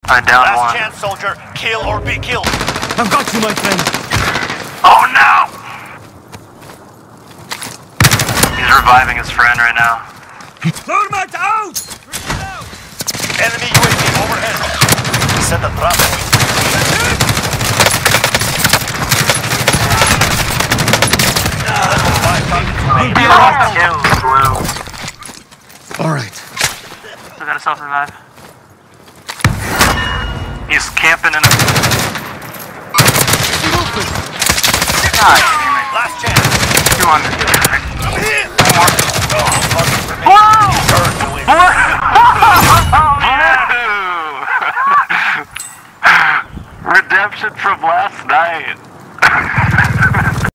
I down Last one. chance, soldier. Kill or be killed. I've got you, my friend. Oh no! He's reviving his friend right now. Thermite out! Enemy UAV overhead. Set a trap. All right. Still got a self-revive. He's camping in a... God damn it. Last chance. 200.